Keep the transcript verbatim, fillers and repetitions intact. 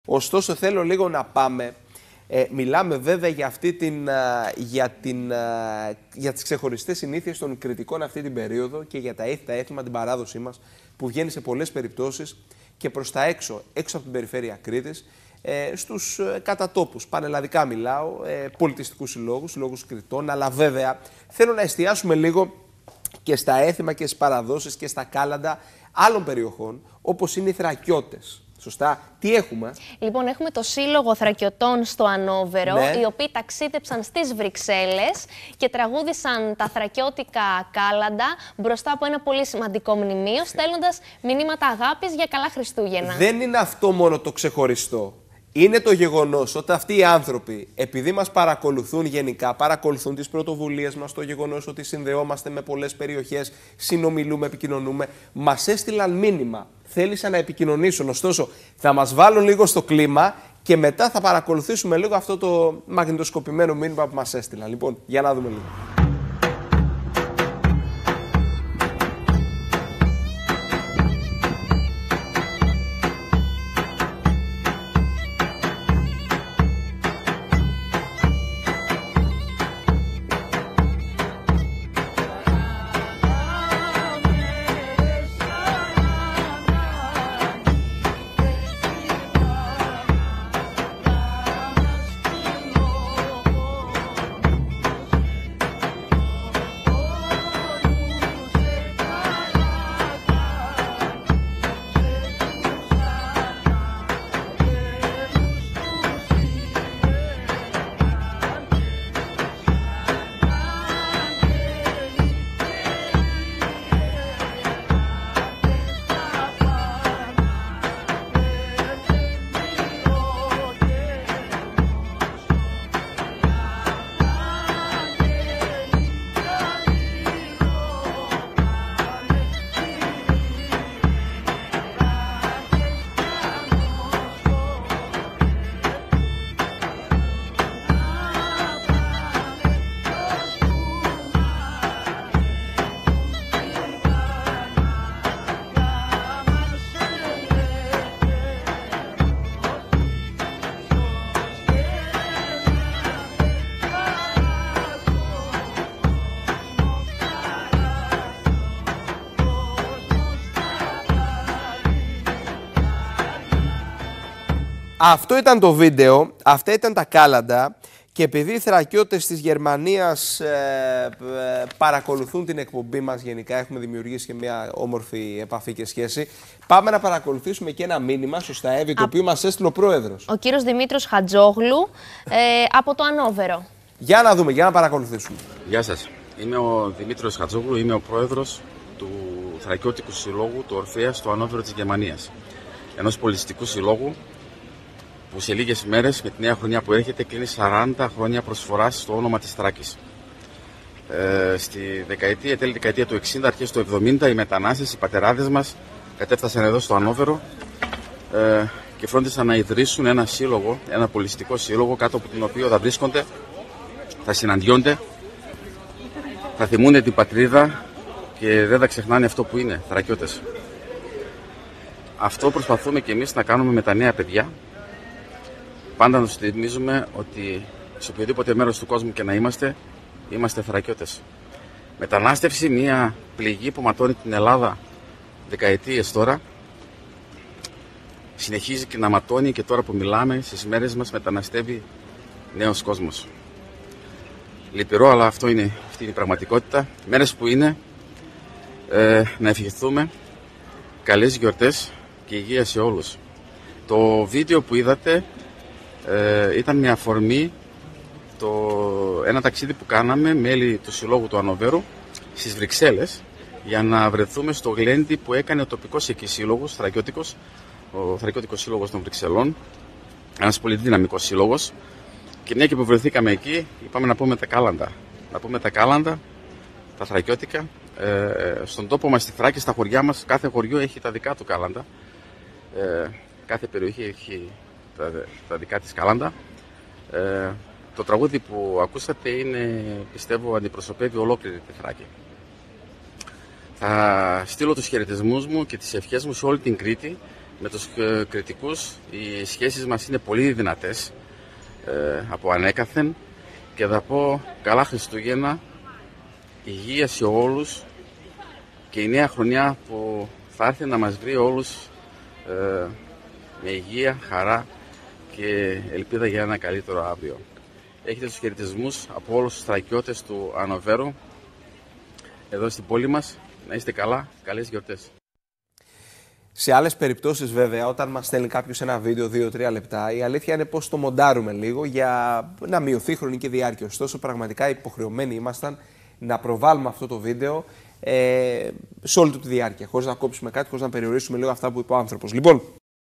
Ωστόσο θέλω λίγο να πάμε, ε, μιλάμε βέβαια για, αυτή την, για, την, για τις ξεχωριστές συνήθειες των κριτικών αυτή την περίοδο και για τα έθιμα, τα έθιμα, την παράδοσή μας που βγαίνει σε πολλές περιπτώσεις και προς τα έξω, έξω από την περιφέρεια Κρήτης, ε, στους ε, κατατόπους, πανελλαδικά μιλάω, ε, πολιτιστικούς συλλόγους, συλλόγους κριτών, αλλά βέβαια θέλω να εστιάσουμε λίγο και στα έθιμα και στις παραδόσεις και στα κάλαντα άλλων περιοχών, όπως είναι οι Θρακιώτες. Σωστά. Τι έχουμε? Λοιπόν, έχουμε το Σύλλογο Θρακιωτών στο Ανόβερο, ναι. οι οποίοι ταξίδεψαν στις Βρυξέλλες και τραγούδησαν τα θρακιώτικα κάλαντα μπροστά από ένα πολύ σημαντικό μνημείο, στέλνοντας μηνύματα αγάπης για καλά Χριστούγεννα. Δεν είναι αυτό μόνο το ξεχωριστό. Είναι το γεγονός ότι αυτοί οι άνθρωποι, επειδή μας παρακολουθούν γενικά, παρακολουθούν τις πρωτοβουλίες μας, το γεγονός ότι συνδεόμαστε με πολλές περιοχές, συνομιλούμε, επικοινωνούμε, μας έστειλαν μήνυμα. Θέλησαν να επικοινωνήσουν, ωστόσο θα μας βάλουν λίγο στο κλίμα και μετά θα παρακολουθήσουμε λίγο αυτό το μαγνητοσκοπημένο μήνυμα που μας έστειλαν. Λοιπόν, για να δούμε λίγο. Αυτό ήταν το βίντεο, αυτά ήταν τα κάλαντα και επειδή οι Θρακιώτες της Γερμανίας ε, ε, παρακολουθούν την εκπομπή μας γενικά, έχουμε δημιουργήσει και μια όμορφη επαφή και σχέση, πάμε να παρακολουθήσουμε και ένα μήνυμα, σωστά Εύη, το οποίο μας έστειλε ο πρόεδρος. Ο κύριος Δημήτρος Χατζόγλου ε, από το Ανόβερο. Για να δούμε, για να παρακολουθήσουμε. Γεια σας, είμαι ο Δημήτρος Χατζόγλου, είμαι ο πρόεδρος του Θρακιώτικου Συλλόγου του Ορφέα στο Ανόβερο της Γερμανίας. Ενός πολιτιστικού συλλόγου που σε λίγες μέρες με τη νέα χρονιά που έρχεται κλείνει σαράντα χρόνια προσφοράς στο όνομα της Θράκης. Ε, στη δεκαετία, τέλη δεκαετία του εξήντα, αρχές του εβδομήντα, οι μετανάστες, οι πατεράδες μας κατέφτασαν εδώ στο Ανόβερο ε, και φρόντισαν να ιδρύσουν ένα σύλλογο, ένα πολιτιστικό σύλλογο, κάτω από τον οποίο θα βρίσκονται, θα συναντιόνται, θα θυμούνται την πατρίδα και δεν θα ξεχνάνε αυτό που είναι, Θρακιώτες. Αυτό προσπαθούμε και εμείς να κάνουμε με τα νέα παιδιά. Πάντα να τους θυμίζουμε ότι σε οποιοδήποτε μέρος του κόσμου και να είμαστε, είμαστε Θρακιώτες. Μετανάστευση, μια πληγή που ματώνει την Ελλάδα δεκαετίες τώρα, συνεχίζει και να ματώνει και τώρα που μιλάμε, στις μέρες μας μεταναστεύει νέος κόσμος. Λυπηρό, αλλά αυτό είναι, αυτή είναι η πραγματικότητα. Μέρες που είναι, ε, να ευχηθούμε καλές γιορτές και υγεία σε όλους. Το βίντεο που είδατε Ε, ήταν μια αφορμή το, ένα ταξίδι που κάναμε μέλη του Συλλόγου του Ανοβέρου στις Βρυξέλλες για να βρεθούμε στο γλέντι που έκανε ο τοπικός εκεί σύλλογος, Θρακιώτικος, ο Θρακιώτικος Σύλλογος των Βρυξελών, ένας πολύ δυναμικός σύλλογος, και μια και που βρεθήκαμε εκεί είπαμε να πούμε τα κάλαντα, να πούμε τα κάλαντα, τα θρακιώτικα. Ε, στον τόπο μας στη Θράκη, στα χωριά μας, κάθε χωριό έχει τα δικά του κάλαντα, ε, κάθε περιοχή έχει Τα, τα δικά της κάλαντα. Ε, το τραγούδι που ακούσατε είναι, πιστεύω, αντιπροσωπεύει ολόκληρη τη Θράκη. Θα στείλω τους χαιρετισμούς μου και τις ευχές μου σε όλη την Κρήτη με τους κριτικούς οι σχέσεις μας είναι πολύ δυνατές ε, από ανέκαθεν και θα πω καλά Χριστούγεννα, υγεία σε όλους και η νέα χρονιά που θα έρθει να μας βρει όλους ε, με υγεία, χαρά και ελπίδα για ένα καλύτερο αύριο. Έχετε τους χαιρετισμούς από όλους τους στρατιώτες του Ανοβέρου εδώ στην πόλη μας. Να είστε καλά, καλές γιορτές. Σε άλλες περιπτώσεις, βέβαια, όταν μας στέλνει κάποιος ένα βίντεο δύο τρία λεπτά, η αλήθεια είναι πως το μοντάρουμε λίγο για να μειωθεί η χρονική διάρκεια. Ωστόσο, πραγματικά υποχρεωμένοι ήμασταν να προβάλλουμε αυτό το βίντεο ε, σε όλη του τη διάρκεια, χωρίς να κόψουμε κάτι, χωρίς να περιορίσουμε λίγο αυτά που είπε ο άνθρωπος. Λοιπόν,